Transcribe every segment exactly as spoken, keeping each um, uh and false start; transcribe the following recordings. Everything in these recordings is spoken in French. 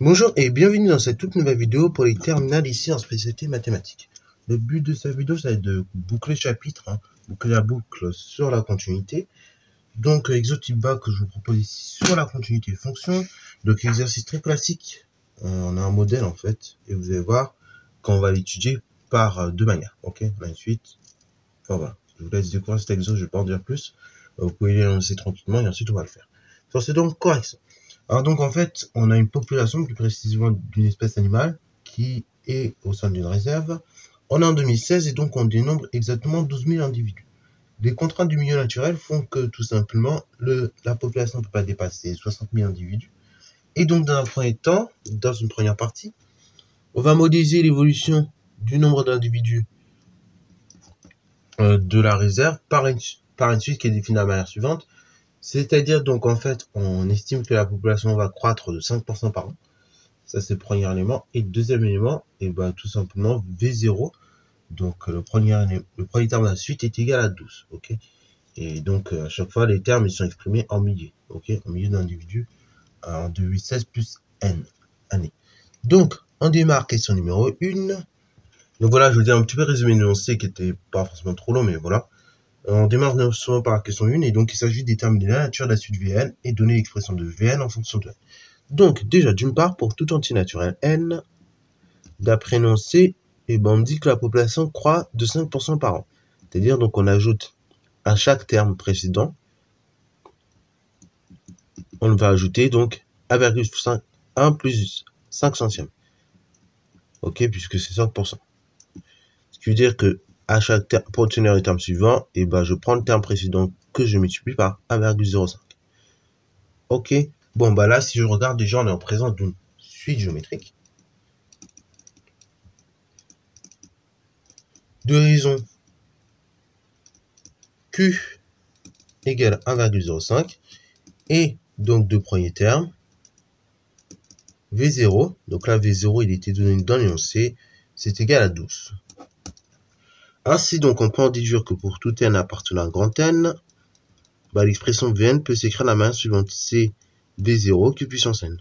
Bonjour et bienvenue dans cette toute nouvelle vidéo pour les terminales ici en spécialité mathématiques. Le but de cette vidéo, ça va être de boucler le chapitre, hein, boucler la boucle sur la continuité. Donc, exotype bas que je vous propose ici sur la continuité fonction. Donc, exercice très classique. Euh, on a un modèle en fait, et vous allez voir qu'on va l'étudier par euh, deux manières. Ok, ensuite, enfin voilà, je vous laisse découvrir cet exo, je vais pas en dire plus. Euh, vous pouvez l'énoncer tranquillement et ensuite on va le faire. Donc, c'est donc correction. Alors donc en fait, on a une population, plus précisément d'une espèce animale, qui est au sein d'une réserve. On est en deux mille seize et donc on dénombre exactement douze mille individus. Les contraintes du milieu naturel font que tout simplement, le, la population ne peut pas dépasser soixante mille individus. Et donc dans un premier temps, dans une première partie, on va modéliser l'évolution du nombre d'individus euh, de la réserve par une, par une suite qui est définie de la manière suivante. C'est-à-dire, donc, en fait, on estime que la population va croître de cinq pour cent par an. Ça, c'est le premier élément. Et le deuxième élément, et ben, tout simplement, V zéro. Donc, le premier, le premier terme de la suite est égal à douze. OK? Et donc, à chaque fois, les termes, ils sont exprimés en milliers. OK? En milliers d'individus. En deux mille seize plus N. Année. Donc, on démarre question numéro un. Donc, voilà, je vous dis un petit peu résumé l'énoncé qui était pas forcément trop long, mais voilà. On démarre souvent par la question un, et donc il s'agit de déterminer la nature de la suite V N et donner l'expression de V N en fonction de N. Donc, déjà, d'une part, pour tout entier naturel N, d'après l'énoncé, eh ben, on dit que la population croît de cinq pour cent par an. C'est-à-dire, donc, on ajoute à chaque terme précédent, on va ajouter donc un virgule cinq, un plus cinq centièmes. Ok, puisque c'est cinq pour cent. Ce qui veut dire que à chaque terme, pour obtenir le terme suivant, et ben, je prends le terme précédent que je multiplie par un virgule zéro cinq. Ok, bon, bah là, si je regarde, déjà, on est en présence d'une suite géométrique. De raison Q égale un virgule zéro cinq. Et donc, de premier terme, V zéro. Donc là, V zéro, il était donné dans l'énoncé, c'est égal à douze. Ainsi, donc, on peut en déduire que pour tout N appartenant à grand N, bah, l'expression V N peut s'écrire de la manière suivante. C'est V zéro Q puissance N.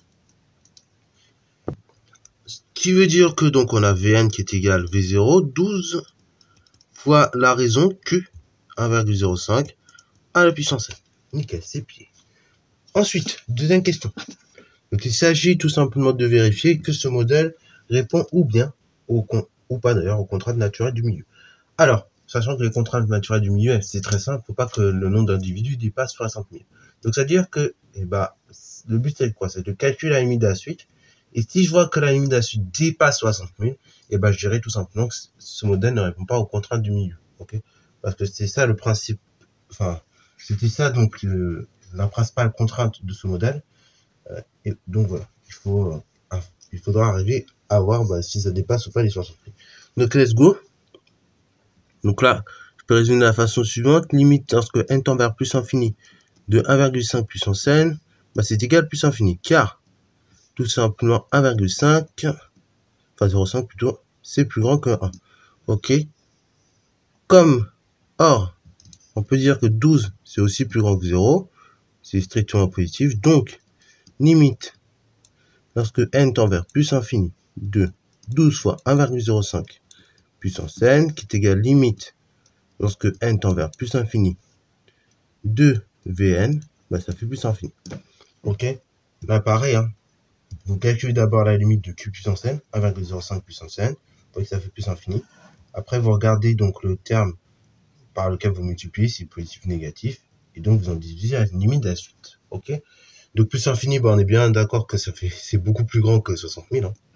Ce qui veut dire que donc on a V N qui est égal V zéro, douze, fois la raison Q, un virgule zéro cinq, à la puissance N. Nickel, c'est plié. Ensuite, deuxième question. Donc il s'agit tout simplement de vérifier que ce modèle répond ou bien, au ou pas d'ailleurs, aux contraintes naturelles du milieu. Alors, sachant que les contraintes naturelles du milieu, c'est très simple, il ne faut pas que le nombre d'individus dépasse soixante mille. Donc, c'est-à-dire que eh ben, le but, c'est quoi? C'est de calculer la limite de la suite. Et si je vois que la limite de la suite dépasse soixante mille, eh ben, je dirais tout simplement que ce modèle ne répond pas aux contraintes du milieu. Okay, parce que c'est ça le principe, enfin, c'était ça donc le, la principale contrainte de ce modèle. Euh, et donc voilà, il, faut, euh, il faudra arriver à voir bah, si ça dépasse ou pas les soixante mille. Donc, let's go. Donc là, je peux résumer de la façon suivante. Limite lorsque n tend vers plus infini de un virgule cinq puissance n, bah c'est égal à plus infini. Car, tout simplement, un virgule cinq, enfin zéro virgule cinq plutôt, c'est plus grand que un. Ok. Comme, or, on peut dire que douze, c'est aussi plus grand que zéro. C'est strictement positif. Donc, limite, lorsque n tend vers plus infini de douze fois un virgule zéro cinq puissance n, qui est égal limite lorsque n tend vers plus infini de Vn, bah ça fait plus infini. Ok, là pareil, hein. Vous calculez d'abord la limite de q puissance n, un virgule zéro cinq puissance n, vous voyez que ça fait plus infini. Après, vous regardez donc le terme par lequel vous multipliez, si positif ou négatif, et donc vous en déduisez la limite de la suite. Ok, donc plus infini, bah on est bien d'accord que ça fait, c'est beaucoup plus grand que soixante mille. Hein.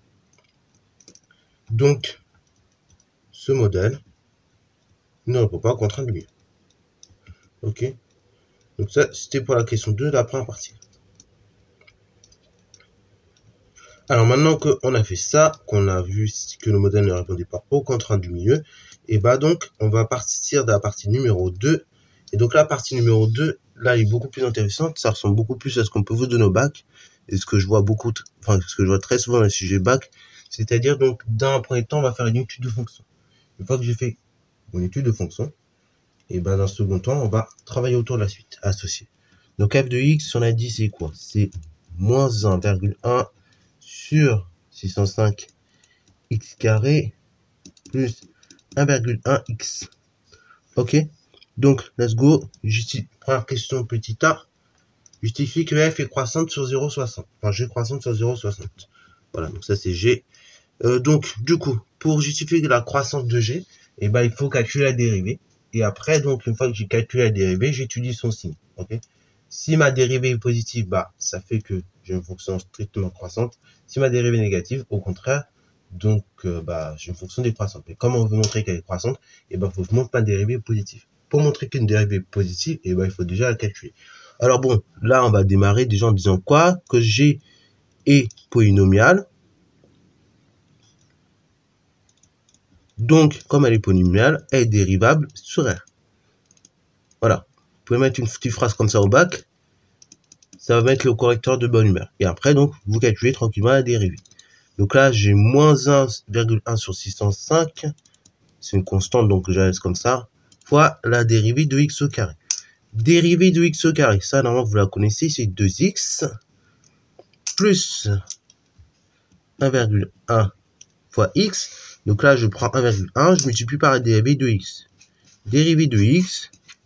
Donc, ce modèle ne répond pas aux contraintes du milieu. Ok, donc ça, c'était pour la question deux de la première partie. Alors maintenant qu'on a fait ça, qu'on a vu que le modèle ne répondait pas aux contraintes du milieu, et bah donc on va partir de la partie numéro deux. Et donc la partie numéro deux, là, elle est beaucoup plus intéressante. Ça ressemble beaucoup plus à ce qu'on peut vous donner au bac, et ce que je vois beaucoup, enfin ce que je vois très souvent dans les sujets bac, c'est-à-dire donc dans un premier temps, on va faire une étude de fonction. Une fois que j'ai fait mon étude de fonction, et ben dans un second temps, on va travailler autour de la suite associée. Donc f de x, on a dit c'est quoi? C'est moins un virgule un sur six cent cinq x carré plus un virgule un x. Ok, donc let's go. Justi première question petit a. Justifie que f est croissante sur zéro virgule soixante. Enfin, g croissante sur zéro virgule soixante. Voilà, donc ça c'est g. Euh, donc, du coup, pour justifier la croissance de g, eh ben, il faut calculer la dérivée. Et après, donc, une fois que j'ai calculé la dérivée, j'étudie son signe. Ok. Si ma dérivée est positive, bah, ça fait que j'ai une fonction strictement croissante. Si ma dérivée est négative, au contraire, donc, euh, bah, j'ai une fonction décroissante. Mais comme on veut montrer qu'elle est croissante, eh ben, il faut que je montre ma dérivée positive. Pour montrer qu'une dérivée est positive, eh ben, il faut déjà la calculer. Alors bon, là, on va démarrer déjà en disant quoi? Que g est polynomiale. Donc, comme elle est polynomiale, elle est dérivable sur R. Voilà. Vous pouvez mettre une petite phrase comme ça au bac. Ça va mettre le correcteur de bonne humeur. Et après, donc, vous calculez tranquillement la dérivée. Donc là, j'ai moins un virgule un sur six cent cinq. C'est une constante, donc je la laisse comme ça. Fois la dérivée de x au carré. Dérivée de x au carré, ça, normalement, vous la connaissez, c'est deux x plus un virgule un fois x. Donc là, je prends un virgule un, je multiplie par la dérivée de x. Dérivée de x,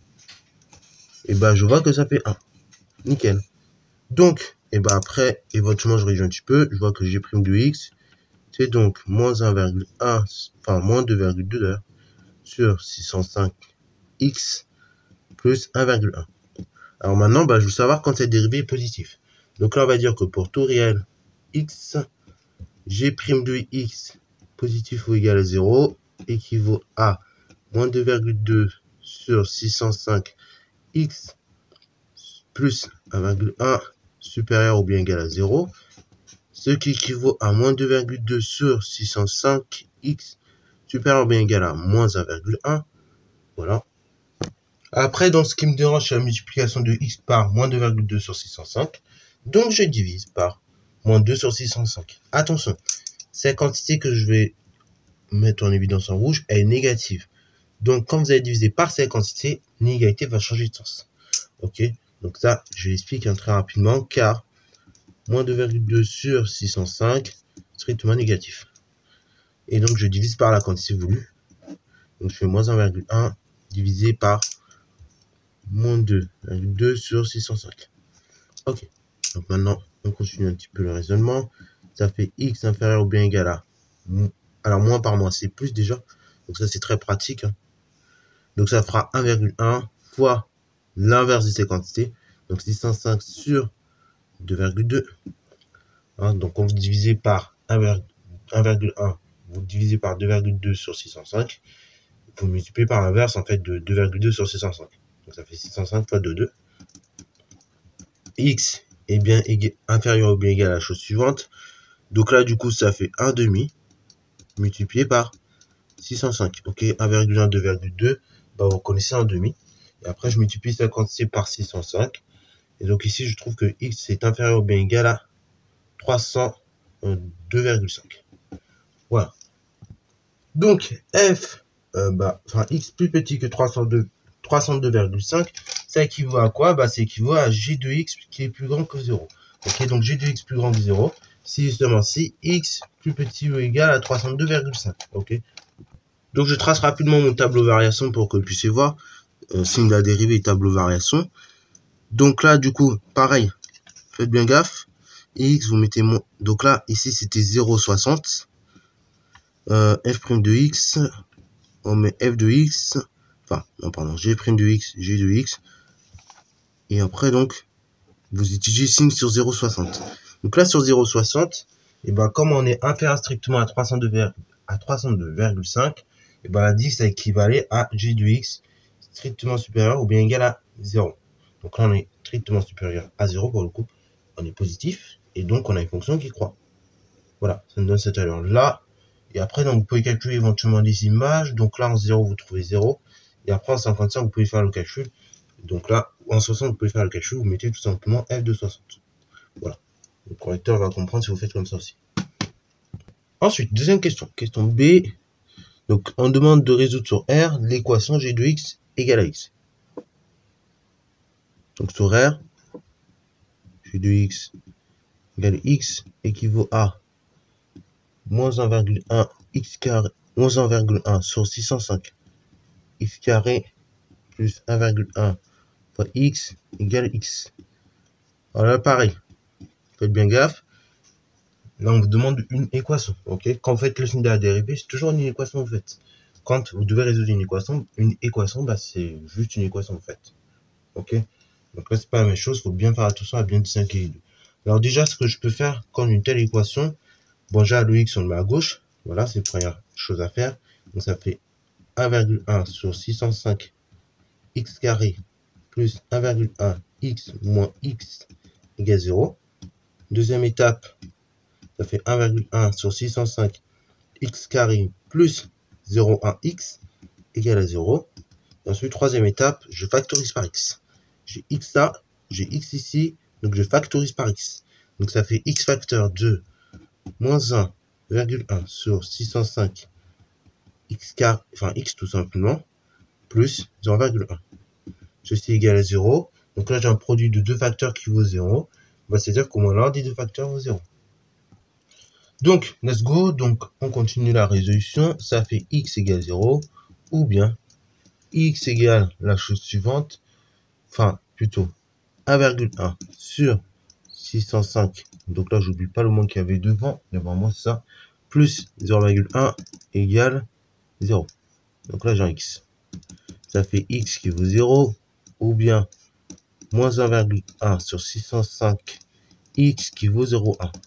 et ben je vois que ça fait un. Nickel. Donc, et ben après, éventuellement, je réduis un petit peu, je vois que j'ai prime de x, c'est donc moins un virgule un, enfin moins deux virgule deux d'ailleurs, sur six cent cinq x plus un virgule un. Alors maintenant, bah, je veux savoir quand cette dérivée est positive. Donc là, on va dire que pour tout réel x, g' de x positif ou égal à zéro équivaut à moins deux virgule deux sur six cent cinq x plus un virgule un supérieur ou bien égal à zéro, ce qui équivaut à moins deux virgule deux sur six cent cinq x supérieur ou bien égal à moins un virgule un. Voilà. Après, dans ce qui me dérange, c'est la multiplication de x par moins deux virgule deux sur six cent cinq. Donc, je divise par moins deux sur six cent cinq. Attention, cette quantité que je vais mettre en évidence en rouge, elle est négative. Donc, quand vous allez diviser par cette quantité, l'égalité va changer de sens. Ok, donc ça, je l'explique hein, très rapidement, car moins deux virgule deux sur six cent cinq, strictement négatif. Et donc, je divise par la quantité voulue. Donc, je fais moins un virgule un divisé par moins deux virgule deux sur six cent cinq. Ok, donc maintenant, on continue un petit peu le raisonnement. Ça fait x inférieur ou bien égal à... Alors, moins par moins, c'est plus déjà. Donc, ça, c'est très pratique. Hein. Donc, ça fera un virgule un fois l'inverse de ces quantités. Donc, six cent cinq sur deux virgule deux. Hein, donc, quand vous divisez par un virgule un, vous divisez par deux virgule deux sur six cent cinq. Vous multipliez par l'inverse, en fait, de deux virgule deux sur six cent cinq. Donc, ça fait six cent cinq fois deux virgule deux. X est bien inférieur ou bien égal à la chose suivante. Donc là, du coup, ça fait un demi multiplié par six cent cinq. Ok, un virgule un, deux virgule deux. Bah, vous connaissez un demi. Et après, je multiplie cette quantité par six cent cinq. Et donc ici, je trouve que x est inférieur ou bien égal à trois cent deux virgule cinq. Voilà. Donc, f, euh, bah, enfin, x plus petit que trois cent deux virgule cinq, ça équivaut à quoi? Bah, ça équivaut à g de x qui est plus grand que zéro. Ok, donc g de x plus grand que zéro, c'est justement si x plus petit ou égal à trois cent deux virgule cinq. Ok. Donc, je trace rapidement mon tableau variation pour que vous puissiez voir. Euh, signe de la dérivée et tableau variation. Donc là, du coup, pareil, faites bien gaffe. X, vous mettez mon... Donc là, ici, c'était zéro virgule soixante. Euh, f' de x, on met f de x, enfin, non, pardon, g' de x, g de x. Et après, donc, vous utilisez signe sur zéro virgule soixante. Donc là, sur zéro virgule soixante, et ben, comme on est inférieur strictement à trois cent deux virgule cinq, et ben, la dix, ça équivalait à g de x strictement supérieur ou bien égal à zéro. Donc là, on est strictement supérieur à zéro pour le coup. On est positif. Et donc, on a une fonction qui croît. Voilà, ça nous donne cette valeur-là. Et après, donc, vous pouvez calculer éventuellement les images. Donc là, en zéro, vous trouvez zéro. Et après, en cinquante-cinq, vous pouvez faire le calcul. Donc là, en soixante, vous pouvez faire le calcul. Vous mettez tout simplement f de soixante. Voilà. Le correcteur va comprendre si vous faites comme ça aussi. Ensuite, deuxième question. Question B. Donc, on demande de résoudre sur R l'équation g de x égale à x. Donc, sur R, g de x égale x équivaut à moins un virgule un x carré, moins un virgule un sur six cent cinq x carré plus un virgule un fois x égale x. Alors là, pareil, faites bien gaffe. Là, on vous demande une équation, ok? Quand vous faites le signe de la dérivée, c'est toujours une équation, en fait. Quand vous devez résoudre une équation, une équation, bah, c'est juste une équation, en fait. Ok? Donc là, c'est pas la même chose, il faut bien faire attention à bien distinguer les deux. Alors déjà, ce que je peux faire, quand une telle équation, bon, déjà, le x, on le met à gauche. Voilà, c'est la première chose à faire. Donc ça fait un virgule un sur six cent cinq x carré plus un virgule un x moins x égale zéro. Deuxième étape, ça fait un virgule un sur six cent cinq x carré plus zéro virgule un x égale à zéro. Et ensuite, troisième étape, je factorise par x. J'ai x là, j'ai x ici, donc je factorise par x. Donc ça fait x facteur de moins un virgule un sur six cent cinq x carré, enfin x tout simplement, plus zéro virgule un. Ceci égale à zéro. Donc là, j'ai un produit de deux facteurs qui vaut zéro. Bah, c'est-à-dire qu'au moins l'un des deux facteurs vaut zéro. Donc, let's go. Donc, on continue la résolution. Ça fait x égale zéro. Ou bien, x égale la chose suivante. Enfin, plutôt, un virgule un sur six cent cinq. Donc là, j'oublie pas le moins qu'il y avait devant. Mais bon, moi, c'est ça. Plus zéro virgule un égale zéro. Donc là, j'ai un x. Ça fait x qui vaut zéro. Ou bien, moins un virgule un sur six cent cinq x qui vaut zéro virgule un.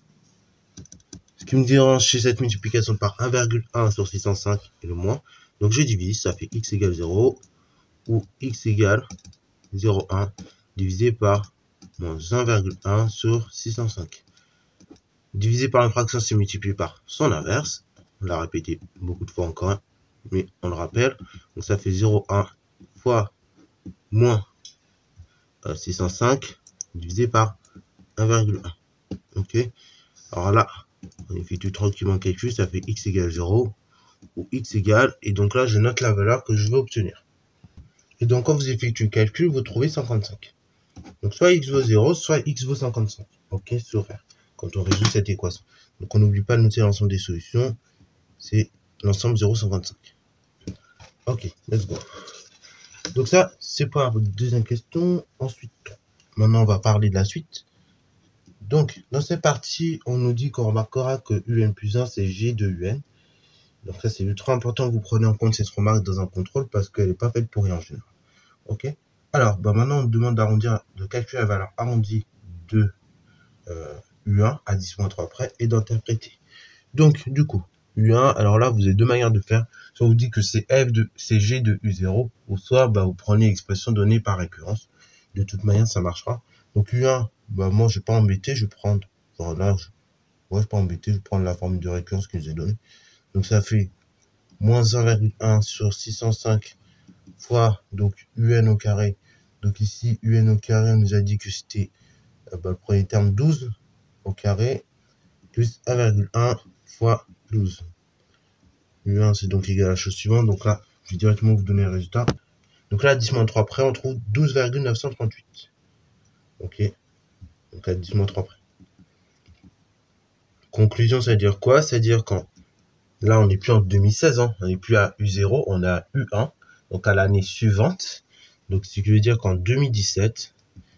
Ce qui me dérange chez cette multiplication par un virgule un sur six cent cinq est le moins. Donc je divise, ça fait x égale zéro ou x égale zéro virgule un divisé par moins un virgule un sur six cent cinq. Divisé par une fraction, c'est multiplié par son inverse. On l'a répété beaucoup de fois encore, mais on le rappelle. Donc ça fait zéro virgule un fois moins six cent cinq divisé par un virgule un. Ok. Alors là, on effectue tranquillement le calcul, ça fait x égale zéro ou x égale, et donc là je note la valeur que je veux obtenir. Et donc quand vous effectuez le calcul, vous trouvez cinquante-cinq. Donc soit x vaut zéro, soit x vaut cinquante-cinq. Ok, c'est horaire. Quand on résout cette équation. Donc on n'oublie pas de noter l'ensemble des solutions. C'est l'ensemble zéro virgule cinquante-cinq. Ok, let's go. Donc ça, c'est pour la deuxième question. Ensuite, maintenant on va parler de la suite. Donc, dans cette partie, on nous dit qu'on remarquera que un plus un, c'est g de un. Donc ça, c'est ultra important que vous preniez en compte cette remarque dans un contrôle parce qu'elle n'est pas faite pour rien en général. Ok. Alors, bah maintenant, on demande d'arrondir, de calculer la valeur arrondie de euh, U un à dix moins trois près et d'interpréter. Donc, du coup, U un, alors là, vous avez deux manières de faire. Soit vous dites que c'est f de, c'est g de U zéro, ou soit bah, vous prenez l'expression donnée par récurrence. De toute manière, ça marchera. Donc U un, bah moi, je vais pas embêter, je vais prendre, enfin, là, je, ouais, je vais pas embêter, je vais prendre la formule de récurrence qui nous est donnée. Donc ça fait moins un virgule un sur six cent cinq fois donc un au carré. Donc ici, un au carré, on nous a dit que c'était euh, bah, le premier terme douze au carré, plus un virgule un fois douze. un, c'est donc égal à la chose suivante. Donc là, je vais directement vous donner le résultat. Donc là, à dix moins trois près, on trouve douze virgule neuf cent trente-huit. Ok. Donc à dix moins trois près. Conclusion, ça veut dire quoi? Ça veut dire quand là, on n'est plus en deux mille seize, hein, on n'est plus à U zéro, on est à U un, donc à l'année suivante. Donc, ce qui veut dire qu'en deux mille dix-sept,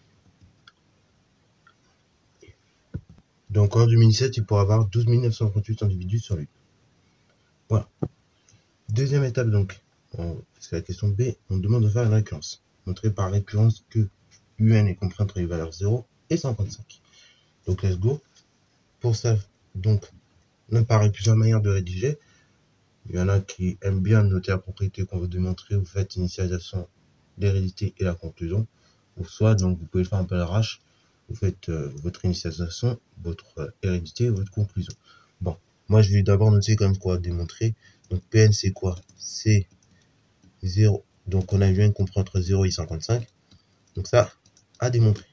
donc en deux mille dix-sept, il pourra avoir douze mille neuf cent trente-huit individus sur lui. Voilà. Deuxième étape, donc, c'est la question B, on demande de faire une récurrence. Montrer par récurrence que U N est compris entre les valeurs zéro et cinquante-cinq. Donc, let's go. Pour ça, donc, il apparaît plusieurs manières de rédiger. Il y en a qui aiment bien noter la propriété qu'on veut démontrer. Vous faites initialisation, l'hérédité et la conclusion. Ou soit, donc, vous pouvez faire un peu l'arrache. Vous faites euh, votre initialisation, votre euh, hérédité et votre conclusion. Bon, moi, je vais d'abord noter comme quoi démontrer. Donc, P N, c'est quoi? C'est zéro. Donc, on a U N compris entre zéro et cinquante-cinq. Donc, ça, à démontrer.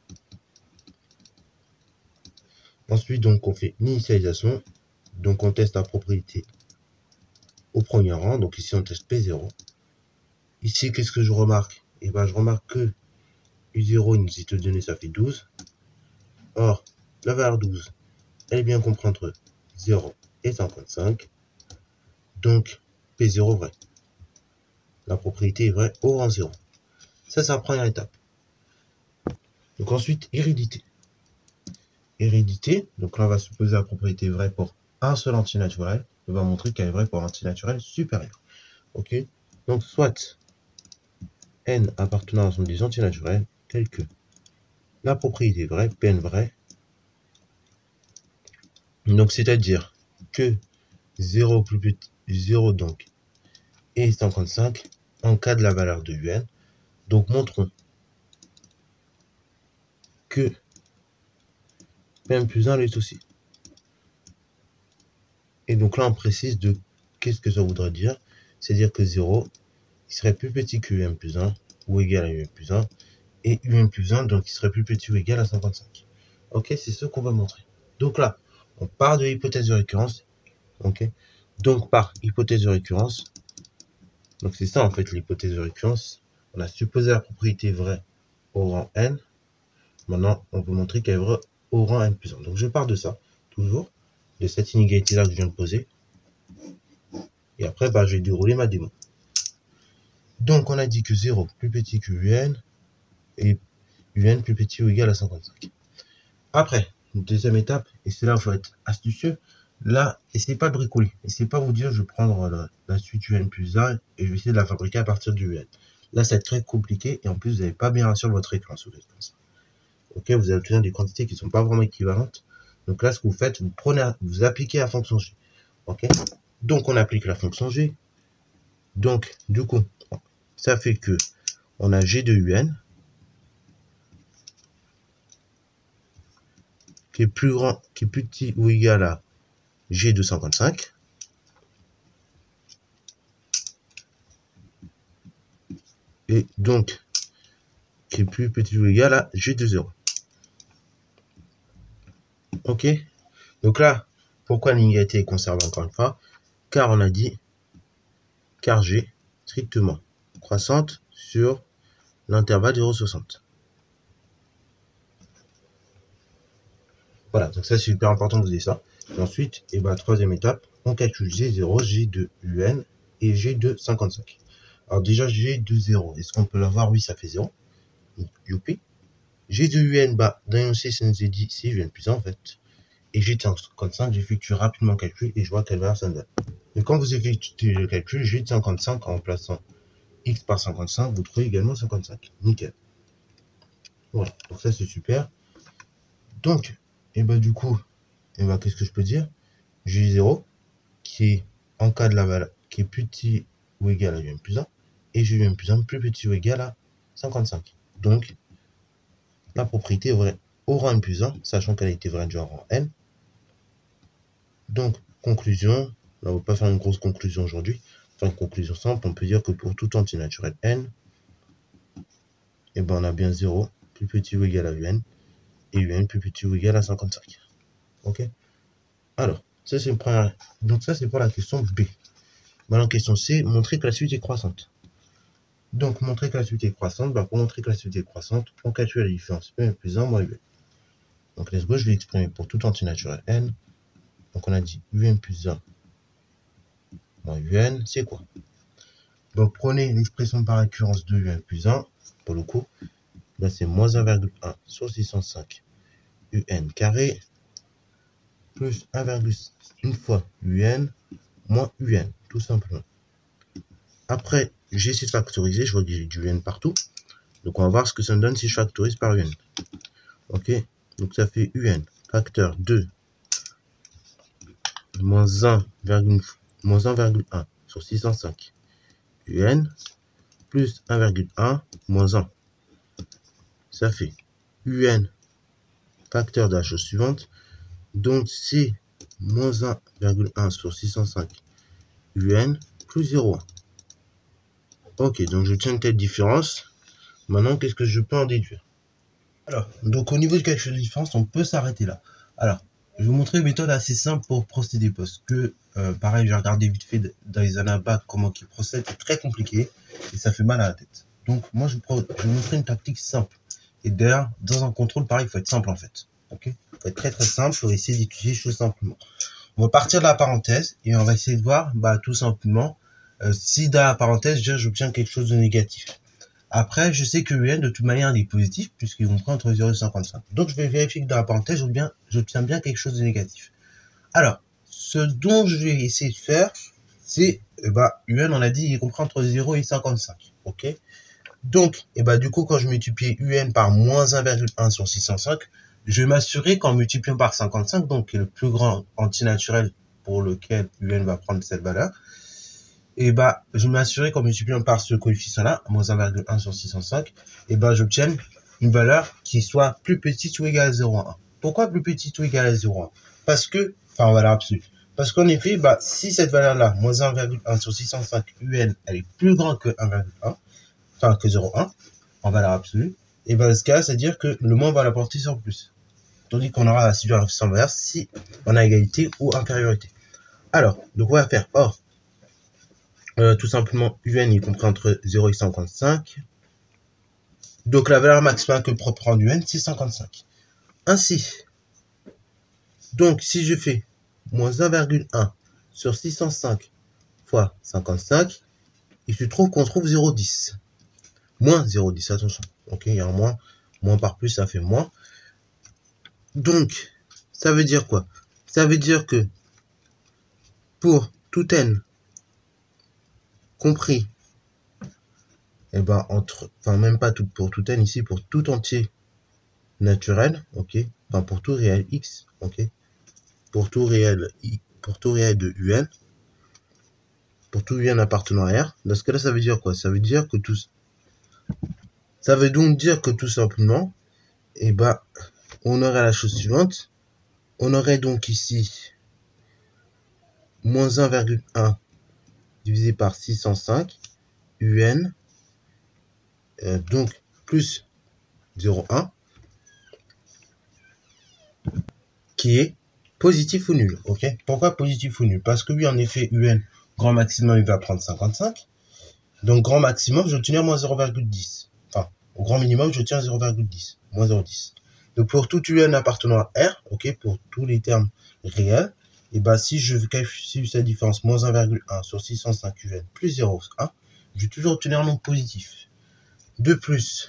Ensuite, donc, on fait l'initialisation. Donc, on teste la propriété au premier rang. Donc, ici, on teste P zéro. Ici, qu'est-ce que je remarque? Et ben, je remarque que U zéro, il nous est donné, ça fait douze. Or, la valeur douze, elle est bien comprise entre zéro et cinquante-cinq. Donc, P zéro vrai. La propriété est vraie au rang zéro. Ça, c'est la première étape. Donc ensuite, hérédité. Hérédité, donc là, on va supposer la propriété vraie pour un seul antinaturel. On va montrer qu'elle est vraie pour un antinaturel supérieur. Ok. Donc, soit n appartenant à l'ensemble des antinaturels, tel que la propriété vraie, Pn vrai. Donc, c'est-à-dire que zéro plus petit, zéro donc, et cinquante-cinq en cas de la valeur de un. Donc, montrons que Pn plus un l'est aussi. Et donc là, on précise de qu'est-ce que ça voudrait dire. C'est-à-dire que zéro, il serait plus petit que un plus un, ou égal à un plus un, et un plus un, donc il serait plus petit ou égal à cinquante-cinq. Ok, c'est ce qu'on va montrer. Donc là, on part de l'hypothèse de récurrence. Ok, donc par hypothèse de récurrence, donc c'est ça en fait l'hypothèse de récurrence. On a supposé la propriété vraie au rang n. Maintenant, on peut montrer qu'elle est vraie au rang n plus un. Donc je pars de ça, toujours, de cette inégalité-là que je viens de poser. Et après, bah, je vais dérouler ma démo. Donc, on a dit que zéro plus petit que un et un plus petit ou égal à cinquante-cinq. Après, une deuxième étape, et c'est là où il faut être astucieux. Là, essayez pas de bricoler. Essayez pas de vous dire, je vais prendre la, la suite un plus un et je vais essayer de la fabriquer à partir du un. Là, c'est très compliqué et en plus, vous n'avez pas bien rassuré votre écran sous comme ça. Ok, vous allez obtenir des quantités qui ne sont pas vraiment équivalentes. Donc là, ce que vous faites, vous prenez, vous appliquez la fonction G. Ok, donc on applique la fonction G. Donc, du coup, ça fait que on a G de un qui est plus grand, qui est plus petit ou égal à G de cinquante-cinq. Et donc, qui est plus petit ou égal à G de zéro. Ok. Donc là, pourquoi l'inégalité est conservée encore une fois? Car on a dit, car G strictement croissante sur l'intervalle zéro virgule soixante. Voilà, donc ça c'est super important que vous ayez ça. Et ensuite, et ben, troisième étape, on calcule G zéro, G de un et G de cinquante-cinq. Alors déjà, G de zéro, est-ce qu'on peut l'avoir? Oui, ça fait zéro. Youpi. G de un, bah, dans aussi, ça nous est dit, c'est un plus un en fait. Et G de cinquante-cinq, j'effectue rapidement le calcul et je vois quelle valeur ça me donne. Et quand vous effectuez le calcul, G de cinquante-cinq en remplaçant x par cinquante-cinq, vous trouvez également cinquante-cinq. Nickel. Voilà, donc ça c'est super. Donc, et bah du coup, et bah qu'est-ce que je peux dire? G zéro, qui est en cas de la valeur, qui est plus petit ou égal à un plus un, et G un plus un plus petit ou égal à cinquante-cinq. Donc, la propriété est vraie au rang n plus un, sachant qu'elle a été vraie du rang n. Donc, conclusion, là, on ne va pas faire une grosse conclusion aujourd'hui. Enfin, une conclusion simple, on peut dire que pour tout antinaturel n, et ben on a bien zéro plus petit ou égal à un, et un plus petit ou égal à cinquante-cinq. Ok? Alors, ça c'est une première. Donc ça c'est pour la question B. Maintenant, question C, montrer que la suite est croissante. Donc, montrer que la suite est croissante, bah, pour montrer que la suite est croissante, on calcule la différence un plus un moins un. Donc, let's go, je vais exprimer pour tout antinaturel n. Donc, on a dit un plus un moins un, c'est quoi? Donc, prenez l'expression par récurrence de un plus un, pour le coup, là c'est moins un virgule un sur six cent cinq un carré, plus un virgule cinq une fois un moins un, tout simplement. Après, j'essaie de factoriser, je vois que j'ai du un partout. Donc, on va voir ce que ça me donne si je factorise par un. Ok, donc ça fait un facteur deux moins un virgule un sur six cent cinq un plus un virgule un moins un. Ça fait un facteur de la chose suivante. Donc, c'est moins un virgule un sur six cent cinq un plus zéro virgule un. Ok, donc je tiens une telle différence. Maintenant, qu'est-ce que je peux en déduire? Alors, donc au niveau du calcul de différence, on peut s'arrêter là. Alors, je vais vous montrer une méthode assez simple pour procéder parce que, euh, pareil, j'ai regardé vite fait dans les anabacs comment ils procèdent, c'est très compliqué et ça fait mal à la tête. Donc, moi, je, je vais vous montrer une tactique simple. Et d'ailleurs, dans un contrôle, pareil, il faut être simple en fait. Ok, il faut être très très simple, il faut essayer d'étudier les choses simplement. on va partir de la parenthèse et on va essayer de voir, bah, tout simplement, euh, si dans la parenthèse, j'obtiens quelque chose de négatif. Après, je sais que U N, de toute manière, il est positif, puisqu'il comprend entre zéro et cinquante-cinq. Donc, je vais vérifier que dans la parenthèse, j'obtiens bien quelque chose de négatif. Alors, ce dont je vais essayer de faire, c'est, eh bah, U N, on a dit, il comprend entre zéro et cinquante-cinq. Ok? Donc, eh bah, du coup, quand je multiplie U N par moins un virgule un sur six cent cinq, je vais m'assurer qu'en multipliant par cinquante-cinq, donc qui est le plus grand antinaturel pour lequel U N va prendre cette valeur, et bah, je vais m'assurer qu'en multipliant par ce coefficient-là, moins un virgule un sur six cent cinq, et bah, j'obtienne une valeur qui soit plus petite ou égale à zéro virgule un. Pourquoi plus petite ou égale à zéro virgule un? Parce que, enfin, en valeur absolue. Parce qu'en effet, bah, si cette valeur-là, moins un virgule un sur six cent cinq U N, elle est plus grande que un virgule un, enfin, que zéro virgule un, en valeur absolue, et bah, dans ce cas, c'est-à-dire que le moins va la porter sur plus. Tandis qu'on aura la situation inverse si on a égalité ou infériorité. Alors, donc on va faire, or, euh, tout simplement, U N est compris entre zéro et cinquante-cinq. Donc la valeur maximale que peut prendre U N, c'est cinquante-cinq. Ainsi, donc si je fais moins un virgule un sur six cent cinq fois cinquante-cinq, il se trouve qu'on trouve zéro virgule dix. Moins zéro virgule dix, attention. Ok, il y a un moins. Moins par plus, ça fait moins. Donc, ça veut dire quoi? Ça veut dire que pour tout n compris, et eh ben entre, enfin même pas tout pour tout n ici, pour tout entier naturel, ok, enfin pour tout réel x, ok, pour tout réel i, pour tout réel de Un, pour tout Un appartenant à R. Dans ce cas-là, ça veut dire quoi? Ça veut dire que tout, ça veut donc dire que tout simplement, et eh ben on aurait la chose suivante. On aurait donc ici moins un virgule un divisé par six cent cinq, Un, euh, donc plus zéro virgule un, qui est positif ou nul. Ok? Pourquoi positif ou nul? Parce que oui, en effet, Un, grand maximum, il va prendre cinquante-cinq. Donc, grand maximum, je vais obtenir moins zéro virgule dix. Enfin, au grand minimum, je tiens zéro virgule dix. Moins zéro virgule dix. Donc, pour tout Un appartenant à R, ok, pour tous les termes réels, et ben si je calcule cette différence, moins un virgule un sur six cent cinq Un plus zéro virgule un, je vais toujours obtenir un nombre positif. De plus,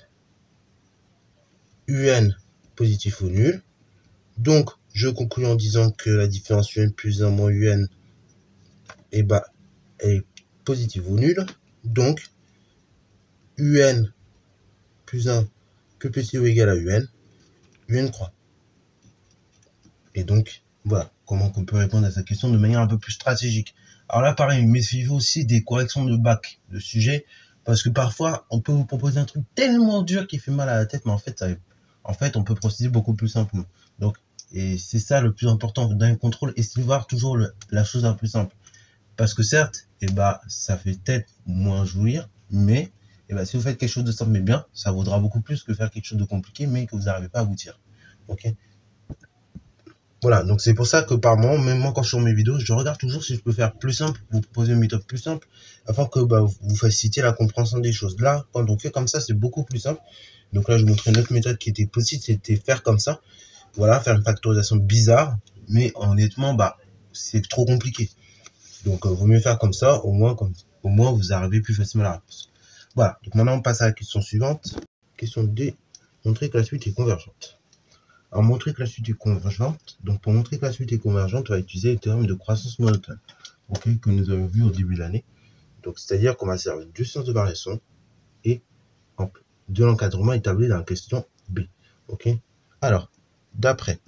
Un positif ou nul. Donc, je conclue en disant que la différence Un plus un moins Un, et ben, est positive ou nulle. Donc, Un plus un plus petit ou égal à Un, Un croît. Et donc, voilà comment on peut répondre à cette question de manière un peu plus stratégique. Alors là, pareil, méfiez-vous aussi des corrections de bac, de sujet, parce que parfois, on peut vous proposer un truc tellement dur qui fait mal à la tête, mais en fait, ça, en fait on peut procéder beaucoup plus simplement. Donc, et c'est ça le plus important dans le contrôle, essayez de voir toujours le, la chose la plus simple. Parce que certes, eh ben, ça fait peut-être moins jouir, mais eh ben, si vous faites quelque chose de simple mais bien, ça vaudra beaucoup plus que faire quelque chose de compliqué, mais que vous n'arrivez pas à aboutir. Ok? Voilà, donc c'est pour ça que par moment, même moi quand je suis sur mes vidéos, je regarde toujours si je peux faire plus simple, vous proposer une méthode plus simple, afin que bah, vous facilitiez la compréhension des choses. Là, quand on fait comme ça, c'est beaucoup plus simple. Donc là, je vous montrais une autre méthode qui était possible, c'était faire comme ça. Voilà, faire une factorisation bizarre, mais honnêtement, bah, c'est trop compliqué. Donc, euh, vaut mieux faire comme ça, au moins, comme, au moins, vous arrivez plus facilement à la réponse. Voilà, donc maintenant, on passe à la question suivante. Question D, montrer que la suite est convergente. Alors, montrer que la suite est convergente. Donc, pour montrer que la suite est convergente, on va utiliser le théorème de croissance monotone, okay, que nous avons vu au début de l'année. Donc, c'est-à-dire qu'on va servir du sens de variation et de l'encadrement établi dans la question B. Ok. Alors, d'après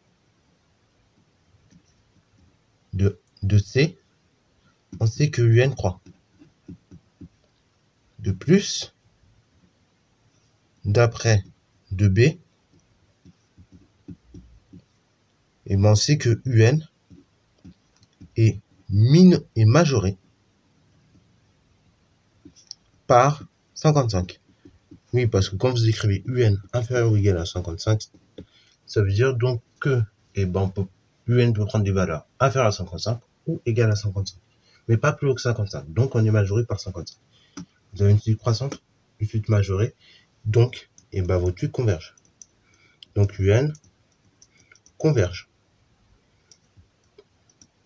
de, de C, on sait que Un croît. De plus, d'après de B, et ben on sait que Un est, min est majoré par cinquante-cinq. Oui, parce que quand vous écrivez Un inférieur ou égal à cinquante-cinq, ça veut dire donc que et ben on peut, Un peut prendre des valeurs inférieures à cinquante-cinq ou égales à cinquante-cinq, mais pas plus haut que cinquante-cinq. Donc on est majoré par cinquante-cinq. Vous avez une suite croissante, une suite majorée, donc et ben vos suites convergent. Donc Un converge.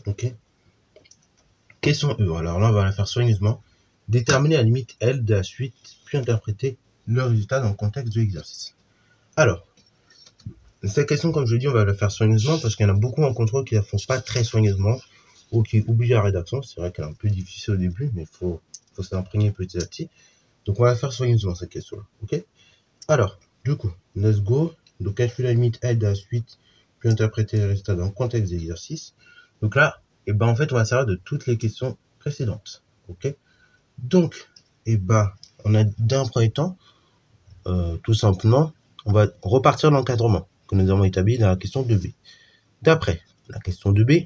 Ok. Question E. Alors là, on va la faire soigneusement. Déterminer la limite L de la suite, puis interpréter le résultat dans le contexte de l'exercice. Alors, cette question, comme je l'ai dit, on va la faire soigneusement parce qu'il y en a beaucoup en contrôle qui ne la font pas très soigneusement ou qui oublient la rédaction. C'est vrai qu'elle est un peu difficile au début, mais il faut, faut s'imprégner petit à petit. Donc, on va la faire soigneusement, cette question-là. Ok. Alors, du coup, let's go. Donc, calculer la limite L de la suite, puis interpréter les résultats dans le contexte de l'exercice. Donc là, et ben en fait, on va servir de toutes les questions précédentes. Ok. Donc, et ben, on a d'un premier temps, euh, tout simplement, on va repartir de l'encadrement que nous avons établi dans la question deux B. D'après la question deux B,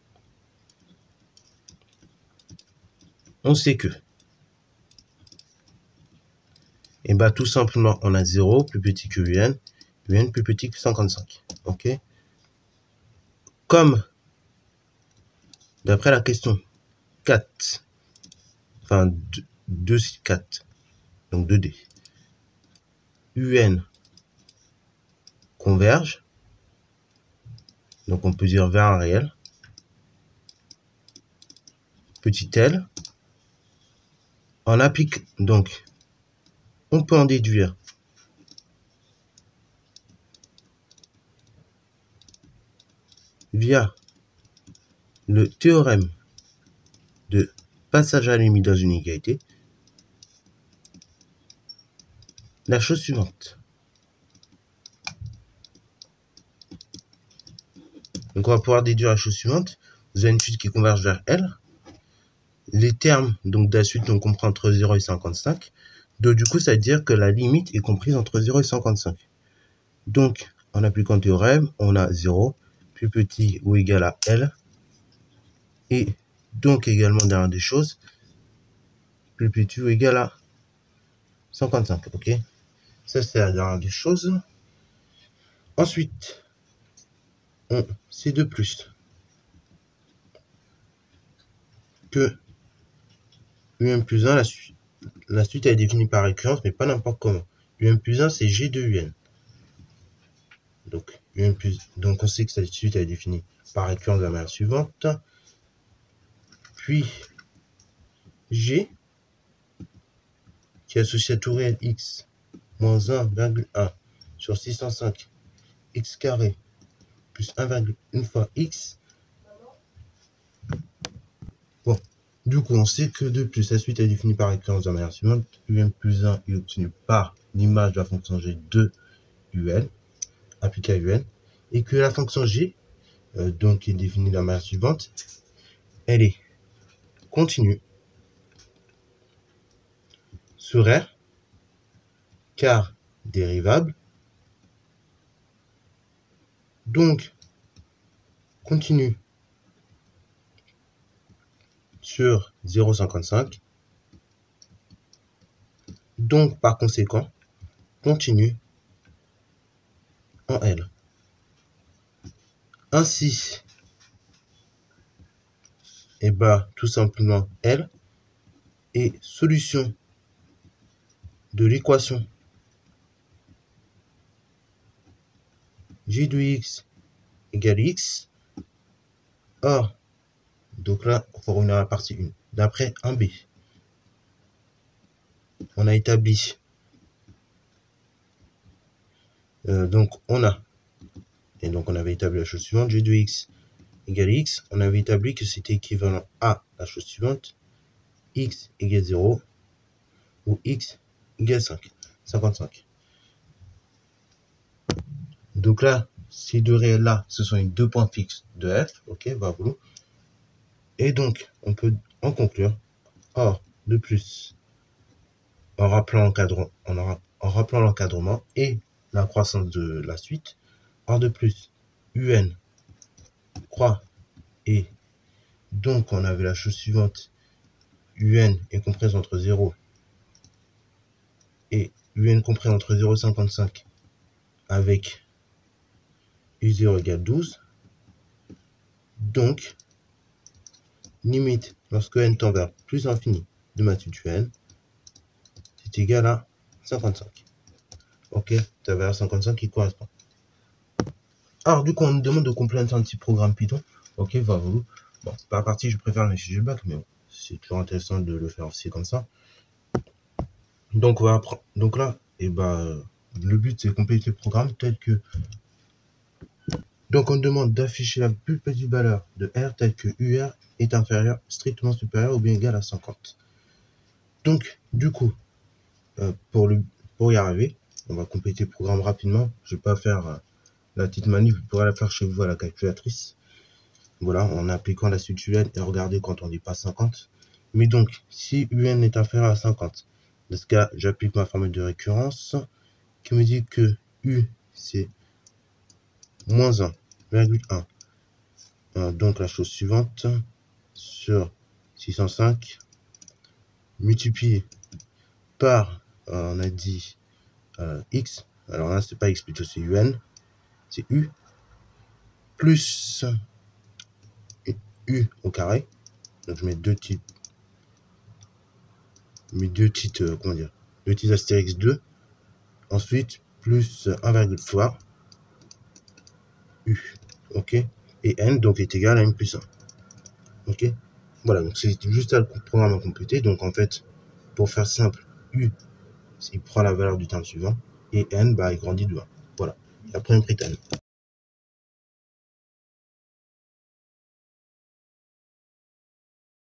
on sait que, et ben tout simplement, on a zéro plus petit que un, un plus petit que cinquante-cinq. Ok. Comme d'après la question quatre, enfin deux, quatre, donc deux D, un converge, donc on peut dire vers un réel, petit l, on applique, donc on peut en déduire via le théorème de passage à la limite dans une inégalité la chose suivante. Donc on va pouvoir déduire la chose suivante. Vous avez une suite qui converge vers L. Les termes donc de la suite on comprend entre zéro et cinquante-cinq. Donc du coup ça veut dire que la limite est comprise entre zéro et cinquante-cinq. Donc en appliquant le théorème, on a zéro plus petit ou égal à L. Et donc également derrière des choses, plus petit ou égal à cinquante-cinq. Ok. Ça c'est la dernière des choses. Ensuite, on sait de plus que un plus un, la, su la suite est définie par récurrence, mais pas n'importe comment. un plus un, c'est G de un. Donc, un plus, donc on sait que cette suite est définie par récurrence de la manière suivante. Puis, G, qui est associé à tout réel x, moins un virgule un sur six cent cinq, x carré, plus un virgule un fois x. Bon, du coup, on sait que de plus, la suite est définie par récurrence de la manière suivante. un plus un est obtenu par l'image de la fonction g de un, appliquée à un, et que la fonction g, euh, donc qui est définie de la manière suivante, elle est continue sur R, car dérivable, donc continue sur zéro virgule cinquante-cinq, donc par conséquent, continue en L. Ainsi, et bah tout simplement L est solution de l'équation g de x égale x. Or, donc là, on va revenir à la partie un. D'après un B, on a établi, euh, donc on a, et donc on avait établi la chose suivante, g de x égale x. On avait établi que c'était équivalent à la chose suivante, x égale zéro ou x égale cinq, cinquante-cinq. Donc là, ces deux réels là, ce sont les deux points fixes de f, ok, bravo. Et donc, on peut en conclure, or, de plus, en rappelant l'encadrement, en, en rappelant l'encadrement et la croissance de la suite, or de plus, un croît, et donc on avait la chose suivante, un est comprise entre zéro et un compris entre zéro virgule cinquante-cinq avec u zéro égale douze. Donc, limite, lorsque n tend vers plus l'infini de magnitude n, c'est égal à cinquante-cinq. Ok, tu as valeur cinquante-cinq qui correspond. Alors, du coup, on nous demande de compléter un petit programme Python. Ok, va vous. Bon, c'est pas la partie que je préfère l'afficher bac, mais bon, c'est toujours intéressant de le faire aussi comme ça. Donc, on va apprendre. Donc là, et ben, le but c'est de compléter le programme tel que. Donc, on demande d'afficher la plus petite valeur de R telle que U R est inférieur, strictement supérieur ou bien égal à cinquante. Donc, du coup, euh, pour, le, pour y arriver, on va compléter le programme rapidement. Je ne vais pas faire euh, la petite manip, vous pourrez la faire chez vous à la calculatrice. Voilà, en appliquant la suite U N et regardez quand on dépasse cinquante. Mais donc, si U N est inférieur à cinquante, dans ce cas, j'applique ma formule de récurrence qui me dit que U, c'est moins un virgule un. Euh, donc, la chose suivante, sur six cent cinq, multiplié par, euh, on a dit, euh, X. Alors là, c'est pas X, plutôt c'est U N. C'est U plus U au carré. Donc, je mets deux petites, mes deux petites, euh, comment dire, deux petites astérix deux. Ensuite, plus un virgule fois U. OK. Et N, donc, est égal à N plus un. OK. Voilà, donc c'est juste à le programme à compléter. Donc, en fait, pour faire simple, U, il prend la valeur du terme suivant. Et N, bah, il grandit de un. Voilà. Et après, on prie N.